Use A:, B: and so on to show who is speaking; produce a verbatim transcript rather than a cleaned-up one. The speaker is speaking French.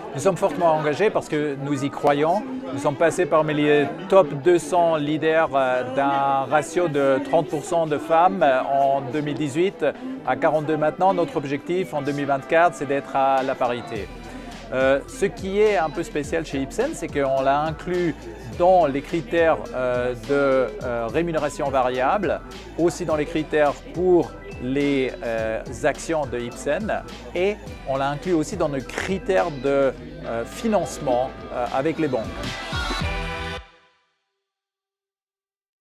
A: Nous sommes fortement engagés parce que nous y croyons. Nous sommes passés parmi les top deux cents leaders d'un ratio de trente pour cent de femmes en deux mille dix-huit à quarante-deux maintenant. Notre objectif en deux mille vingt-quatre, c'est d'être à la parité. Euh, ce qui est un peu spécial chez Ipsen, c'est qu'on l'a inclus dans les critères euh, de euh, rémunération variable, aussi dans les critères pour les euh, actions de Ipsen, et on l'a inclus aussi dans nos critères de euh, financement euh, avec les banques.